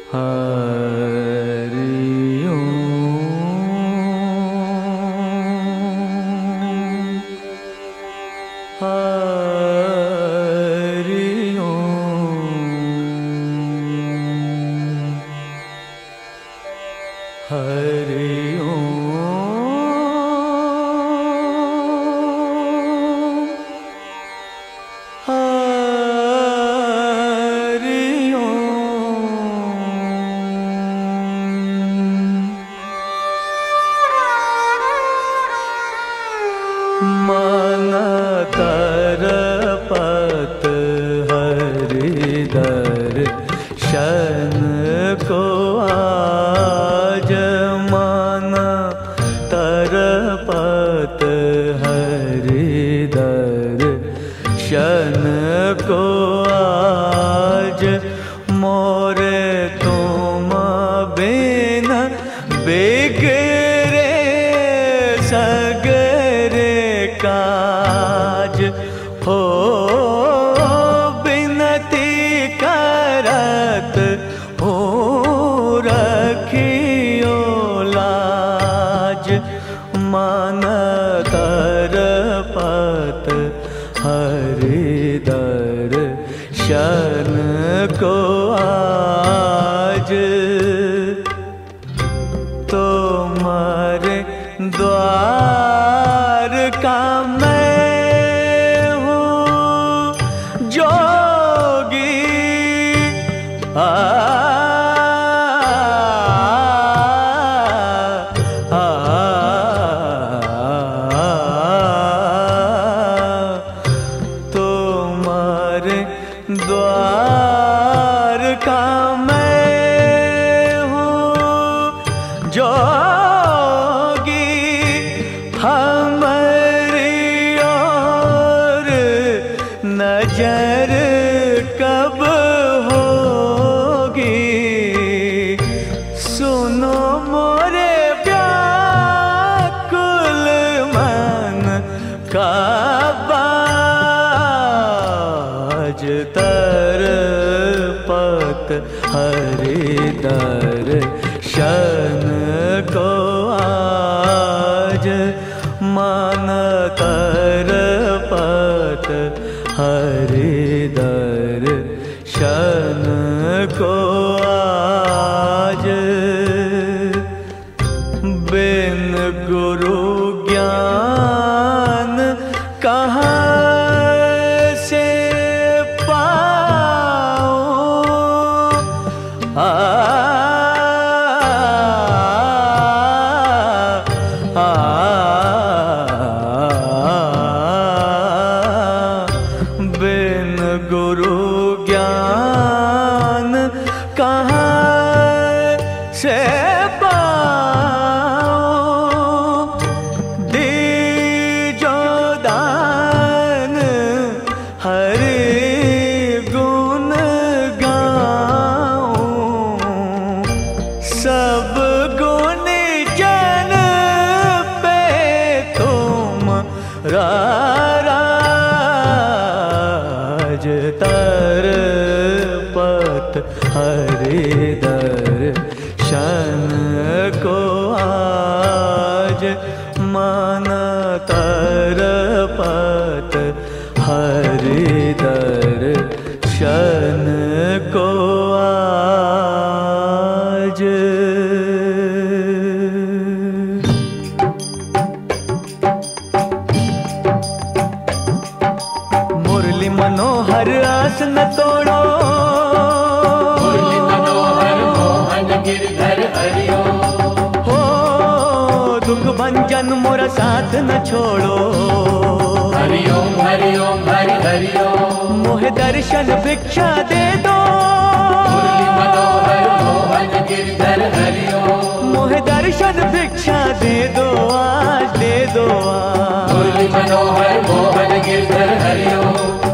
हरि ओम हरि ओम हरि मन तरपत हरि दर्शन को आज मन तरपत हरि दर्शन को आज मोरे तुम बिन बिगड़े सगरे काज हो बिनती करत हो रखियो लाज मन तरपत हरि दर्शन को आज तुम्हारे द्वार का मैं हूँ जोगी तुम्हारे द्वार का मैं हूँ जोगी हमारी और नजर कब होगी सुनो मोरे व्याकुल मन का बाज तरपत हरि दर्शन को आज मन तरपत हरि दर्शन को आज बिन गुरु ज्ञान कहाँ से बिन गुरु ज्ञान कहाँ से पाऊं दीजो दान हरि गुण गाऊं सब गुण जन पे तुम राज तरपत हरि दर्शन को आज मन तरपत हरि दर्शन को आज मुरली मनोहर आस न तोड़ो मुरली मनोहर मोहन गिरधर हरिओ हो दुख भंजन मोरा साथ न छोड़ो हरिओम हरिओम हरि हरिओम मोहे दर्शन भिक्षा दे दो मुरली मनोहर मोहन गिरधर हरिओ मोहे दर्शन भिक्षा दे दो आज दे दो आज मुरली मनोहर मोहन गिरधर हरिओ